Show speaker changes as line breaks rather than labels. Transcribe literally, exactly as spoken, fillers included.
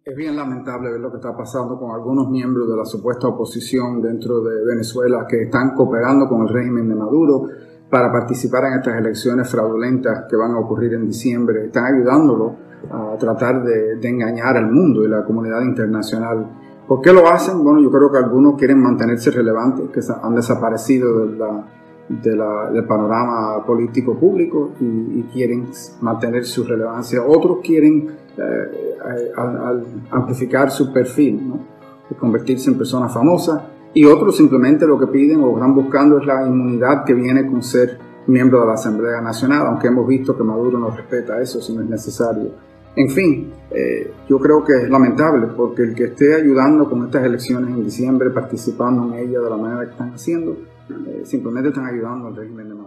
Es bien lamentable ver lo que está pasando con algunos miembros de la supuesta oposición dentro de Venezuela que están cooperando con el régimen de Maduro para participar en estas elecciones fraudulentas que van a ocurrir en diciembre. Están ayudándolo a tratar de, de engañar al mundo y la comunidad internacional. ¿Por qué lo hacen? Bueno, yo creo que algunos quieren mantenerse relevantes, que han desaparecido de la, de la, del panorama político público y, y quieren mantener su relevancia. Otros quieren eh, al, al amplificar su perfil, ¿no? Y convertirse en personas famosas. Y otros simplemente lo que piden o están buscando es la inmunidad que viene con ser miembro de la Asamblea Nacional, aunque hemos visto que Maduro no respeta eso si no es necesario. En fin, eh, yo creo que es lamentable porque el que esté ayudando con estas elecciones en diciembre, participando en ellas de la manera que están haciendo, eh, simplemente están ayudando al régimen de